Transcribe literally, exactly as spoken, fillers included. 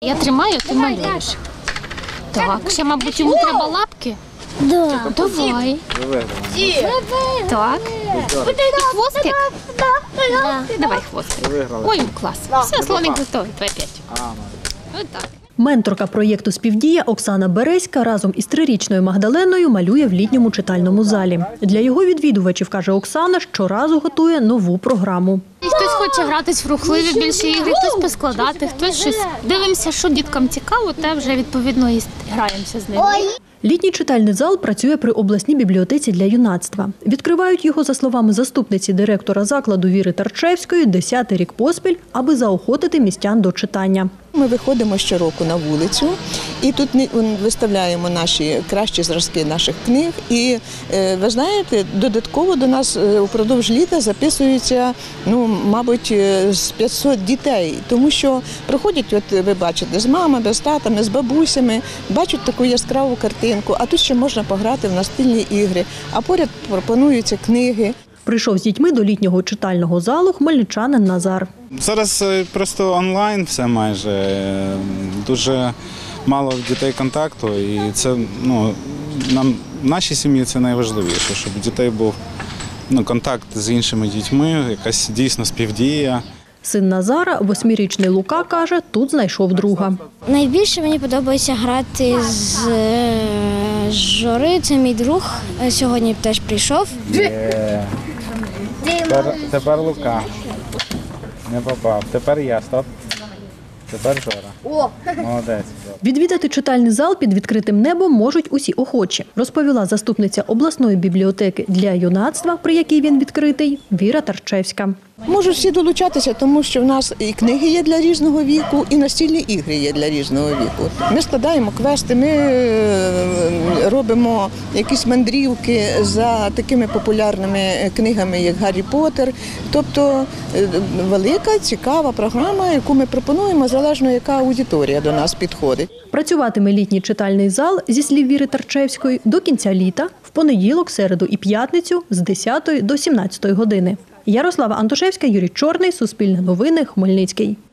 Я тримаю, ти малюєш. Так, ще, мабуть, йому треба лапки? Да. Давай. Так. І хвостик? Да. Давай хвостик. Ой, клас. Все, слоник готовий. Давай п'ять. Ось так. Менторка проєкту «Співдія» Оксана Березька разом із трирічною Магдаленою малює в літньому читальному залі. Для його відвідувачів, каже Оксана, щоразу готує нову програму. Хтось хоче гратись в рухливі більше ігри, хтось поскладати, хтось щось. Дивимося, що діткам цікаво, те вже відповідно і граємося з ними. Літній читальний зал працює при обласній бібліотеці для юнацтва. Відкривають його, за словами заступниці директора закладу Віри Тарчевської, десятий рік поспіль, аби заохотити містян до читання. Ми виходимо щороку на вулицю і тут виставляємо наші кращі зразки наших книг. І ви знаєте, додатково до нас упродовж літа записуються, ну, мабуть, з п'ятсот дітей, тому що приходять, от ви бачите, з мамами, з татами, з бабусями, бачать таку яскраву картинку, а тут ще можна пограти в настільні ігри, а поряд пропонуються книги. Прийшов з дітьми до літнього читального залу хмельничанин Назар. Зараз просто онлайн все майже, дуже мало в дітей контакту, і це, ну, нам, в нашій сім'ї це найважливіше, щоб у дітей був, ну, контакт з іншими дітьми, якась дійсно співдія. Син Назара, восьмирічний Лука, каже, тут знайшов друга. Найбільше мені подобається грати з Жори, це мій друг, сьогодні теж прийшов. Є. Тепер, тепер Лука. Не попав. Тепер я, стоп. Тепер Жора. Молодець. Відвідати читальний зал під відкритим небом можуть усі охочі, розповіла заступниця обласної бібліотеки для юнацтва, при якій він відкритий, Віра Тарчевська. Можуть всі долучатися, тому що в нас і книги є для різного віку, і настільні ігри є для різного віку. Ми складаємо квести, ми робимо якісь мандрівки за такими популярними книгами, як «Гаррі Поттер». Тобто велика, цікава програма, яку ми пропонуємо, залежно яка аудиторія до нас підходить. Працюватиме літній читальний зал, зі слів Віри Тарчевської, до кінця літа, в понеділок, середу і п'ятницю з десятої до сімнадцятої години. Ярослава Антошевська, Юрій Чорний, Суспільне новини, Хмельницький.